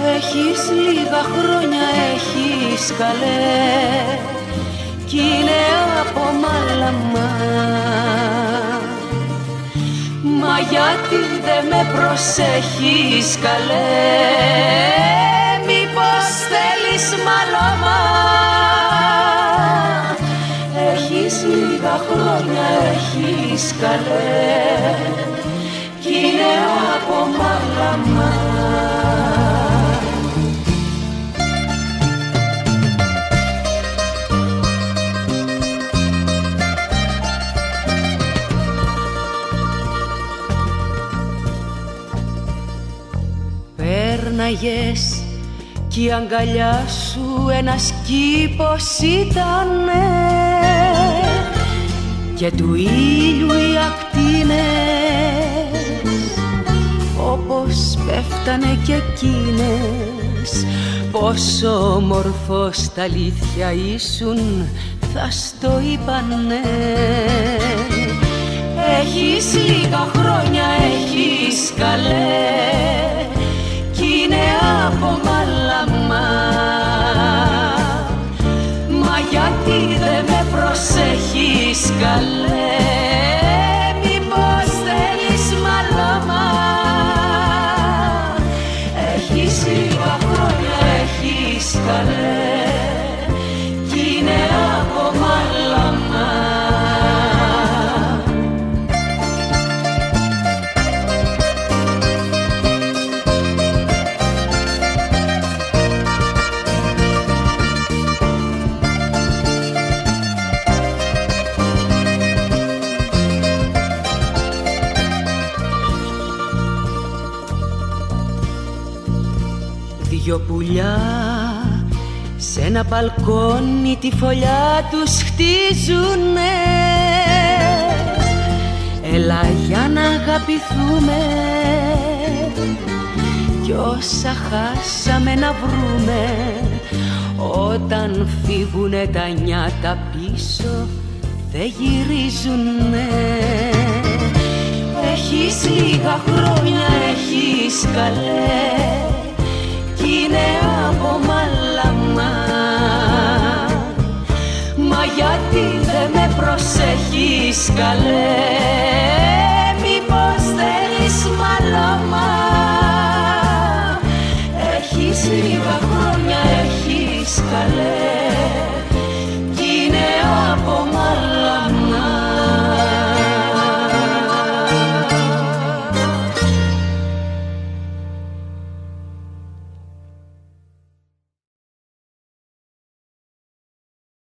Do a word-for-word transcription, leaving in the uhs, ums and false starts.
Έχεις λίγα χρόνια, έχεις καλέ, κι είναι από μάλαμα. Μα γιατί δεν με προσέχεις καλέ, μήπως θέλεις μαλώμα? Έχεις λίγα χρόνια, έχεις καλέ, κι είναι από μάλαμα. Πέρναγες κι η αγκαλιά σου ένας κήπος ήτανε, και του ήλιου οι ακτίνες όπως πέφτανε κι εκείνες. Πόσο όμορφος τα αλήθεια ήσουν, θα στο είπανε. Έχεις λίγα χρόνια, έχεις καλέ, κι είναι από μάλαμα. Μα γιατί δεν με προσέχεις καλέ, μήπως θέλεις μαλώμα? Έχεις λίγα χρόνια, έχεις καλέ, κι είναι από μάλαμα. Δυο πουλιά σε ένα μπαλκόνι τη φωλιά τους χτίζουνε. Έλα για να αγαπηθούμε, κι όσα χάσαμε να βρούμε. Όταν φύγουνε τα νιάτα πίσω δεν γυρίζουνε. Έχεις λίγα χρόνια, έχεις καλέ, κι είναι από μάλαμα. Μα γιατί δεν με προσέχεις καλέ,